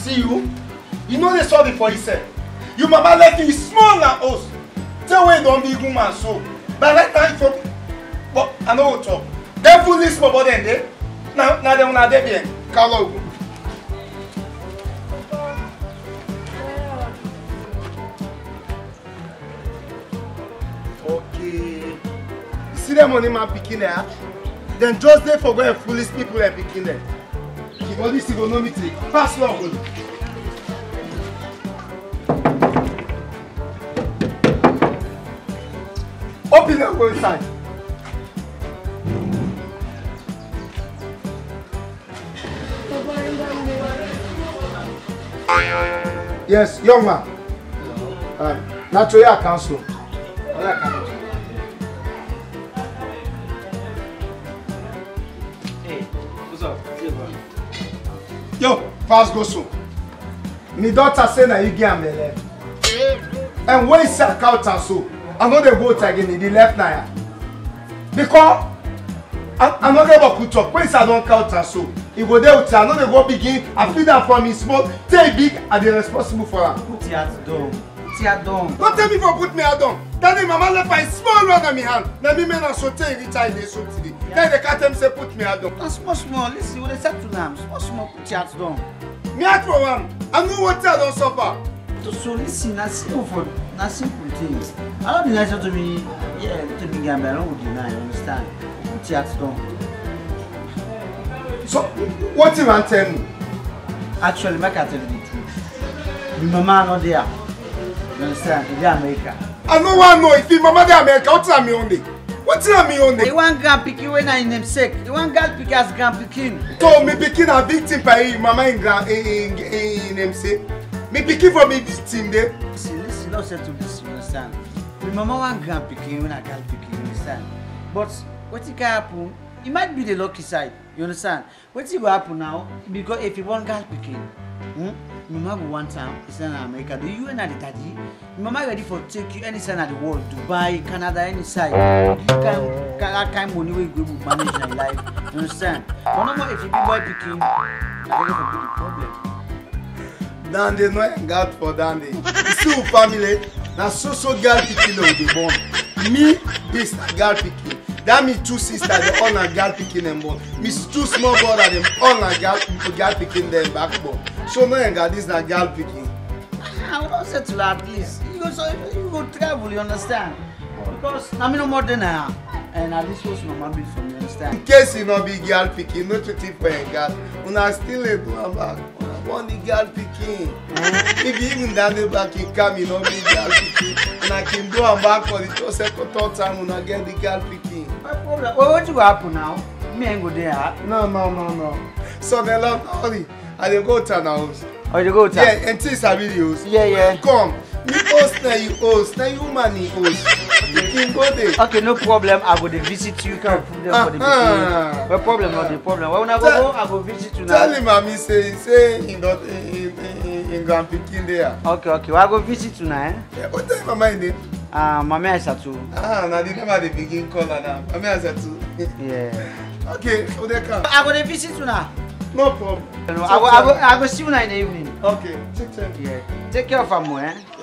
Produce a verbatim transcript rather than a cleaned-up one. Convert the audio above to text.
See you? You know they sorry for yourself. You mama left you small and us. Tell where don't be woman so. But that time for but I know what talk. They fully small body and they now now they wanna they bien. Carlo. Okay. You see them money man picking there? Then just there for going foolish people and picking them. Keep all this economically. Pass long. Open and go inside. Yes, young man. Alright. Naturally, I cancel. Hey, what's up? Yo, fast go soon. My daughter say that you get me. And when it's a counter so. I know they vote again in the left now. Because I'm not able to talk. When I don't count and so, he go there with I know they go begin. I feel that for me small, take big, and they're responsible for her. Put your hands down. Put your down. Don't tell me for put me down. Tell me mama left my small run on me hand. Now me men are so take rich I they so today. Then they can't tell me say put me down. That's small small. Listen, what they said to them. Small small. Put your hands down. Me at for one. I know what I don't suffer. So listen, that's simple for that's simple things. I don't deny to me, yeah, to be gamble, I don't deny, you understand? Put your hands down. So what you want tell me? Actually, make I tell you the truth. My mama not there. You understand? In America. I don't want to know if your mama there America, what tell me on it? What tell me on it? You want grand picking when I in them sick. You want grand picking as grand picking. So me picking a victim by mama in grand in in in sick. Me picking for me victim there. Listen, listen, don't say to this, you understand? My mama want grand picking when I grand picking, you understand? But what it can happen, it might be the lucky side, you understand? What it will happen now, because if you want grand picking, hmm? My mama go one time, it's in America, the U N and the daddy, my mama ready for take you any side of the world, Dubai, Canada, any side. You can, can kind money where you go manage your life, you understand? But no more if you be boy picking, I don't know the problem. Dandy no God for Dandy. See family, na so so girl picking of the born. Me, this na girl picking. That me two sisters, they all na girl picking them born. Me two small brother, them all na girl girl picking them backbone. So no God, this na girl picking. I don't say to that at least. You go so you go travel, you understand? Because I mean no more than I and at least was no man be from you understand. In case you no be girl picking, no treaty for a girl. Una still a do am back. One the girl picking. If you even down the back in come, you know be girl picking. And I can do am back for the two second third time when I get the girl picking. No problem. Well, what you go happen now? Me ain't go there. No, no, no, no. So the love hurry. I dey go to the house. Oh, you go to? Yeah, and things are videos. Yeah, yeah. Come. Me host na you host. Na you man you host. You can go there. Okay, no problem. I go to visit you. Come put them for the beginning. No problem, not the problem. When I go go, I go visit you now. Tell him, mommy say say in that in in in Grand Pekin there. Okay, okay. Well, I go visit you now. Eh? Yeah, what time mama in it? Ah, mama Aisatu. Ah, na the name of the begin call now. Mama Aisatu. Yeah. Okay, so they come. I go to visit you now. No problem. No, I go, I go, I go see you now in the evening. Okay, take time. Yeah. Take care of her more, eh?